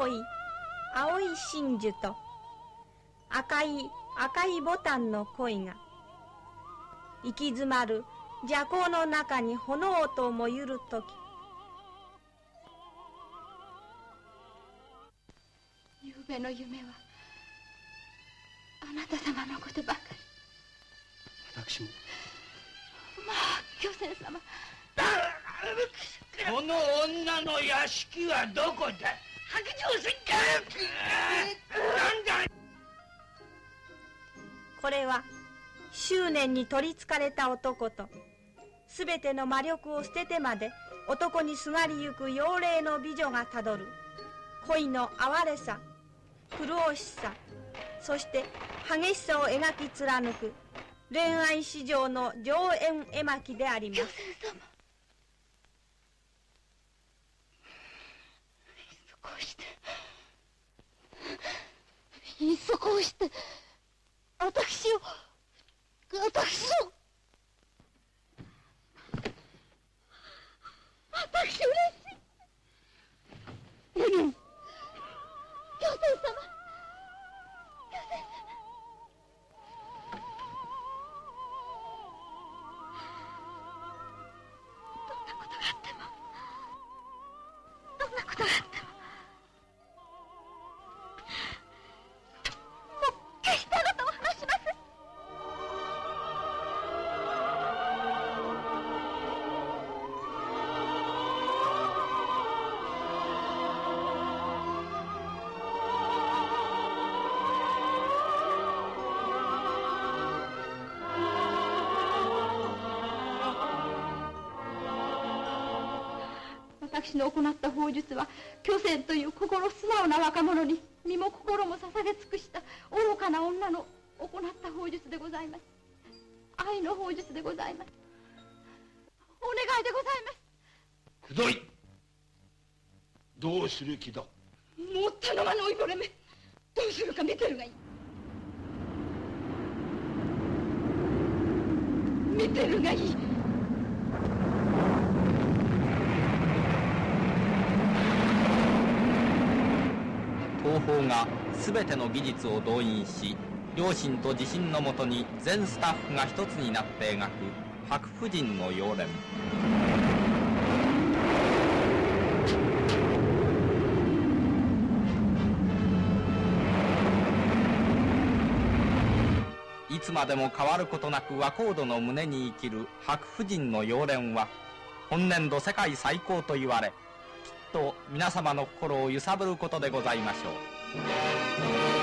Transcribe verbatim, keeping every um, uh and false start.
青い青い真珠と赤い赤いボタンの恋が行き詰まる邪行の中に炎ともゆるとき、 ゆうべの夢はあなた様のことばかり。 私も。 まあ巨泉様、 この女の屋敷はどこだ。白状せんか。なんだ。 これは執念に取りつかれた男とすべての魔力を捨ててまで男にすがりゆく妖霊の美女がたどる恋の哀れさ、苦しさ、そして激しさを描き貫く恋愛史上の上演絵巻であります。 巨泉様、こうしていっそこうして私を私を私嬉しい。うん、巨泉様、巨泉様、どんなことがあってもどんなことがあってももう決してあなたを離しません。私の行った法術は巨泉という心素直な若者に身も心も捧げ尽くした愚かな女の行った法術でございます。愛の法術でございます。お願いでございます。 くどい。どうする気だ。 もう頼まぬおいぼれめ、どうするか見てるがいい。見てるがいい。 東宝が全ての技術を動員し、良心と自信のもとに全スタッフが一つになって描く白婦人の妖艶。いつまでも変わることなく若人の胸に生きる白婦人の妖艶は本年度世界最高と言われ、きっと皆様の心を揺さぶることでございましょう。